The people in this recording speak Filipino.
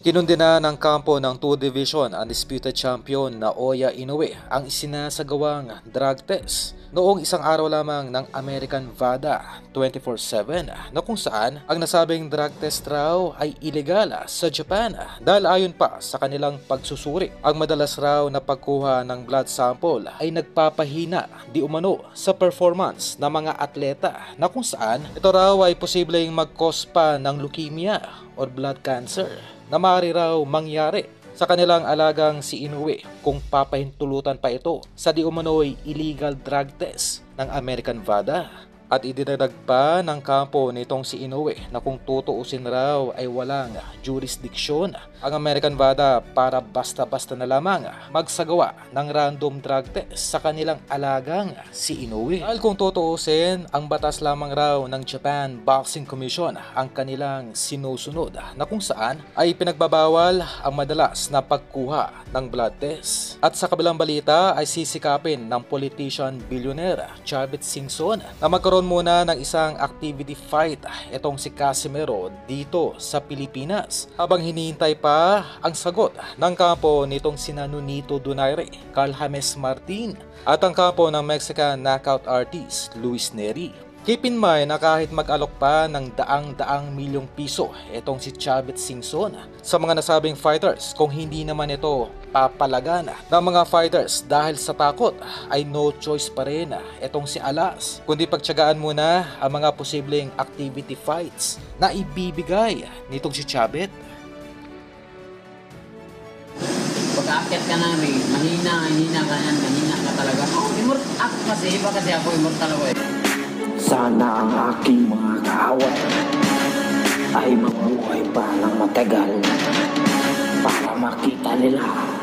Kinundina ng kampo ng 2 Division undisputed champion na Oya Inoue ang isinasagawang drug test noong isang araw lamang ng American VADA 24/7 na kung saan ang nasabing drug test raw ay ilegal sa Japan dahil ayon pa sa kanilang pagsusuri. Ang madalas raw na pagkuha ng blood sample ay nagpapahina di umano sa performance ng mga atleta na kung saan ito raw ay posibleng mag-cause pa ng leukemia or blood cancer na maaari raw mangyari sa kanilang alagang si Inoue kung papahintulutan pa ito sa di umano'y illegal drug test ng American VADA. At idinagdag pa ng kampo nitong si Inoue na kung tutuusin raw ay walang jurisdiction ang American VADA para basta-basta na lamang magsagawa ng random drug test sa kanilang alagang si Inoue. Dahil kung tutuusin, ang batas lamang raw ng Japan Boxing Commission ang kanilang sinusunod na kung saan ay pinagbabawal ang madalas na pagkuha ng blood test. At sa kabilang balita ay sisikapin ng politician billionaire Chavit Singson na magkaroon muna ng isang activity fight itong si Casimero dito sa Pilipinas habang hinihintay pa ang sagot ng kampo nitong sina Nonito Donaire, Carl James Martin at ang kampo ng Mexican knockout artist Luis Neri. Keep in mind na kahit mag-alok pa ng daang-daang milyong piso itong si Chavit Singson sa mga nasabing fighters, kung hindi naman ito papalagan ng mga fighters dahil sa takot, ay no choice pa rin itong si Alas kundi pagtiyagaan muna ang mga posibleng activity fights na ibibigay nitong si Chavit. Pag-aakyat ka namin, mahina ka talaga. Ako kasi, iba kasi ako immortal ako eh. Sana ang aking mga kaaway ay mabuhay pa ng matagal para makita nila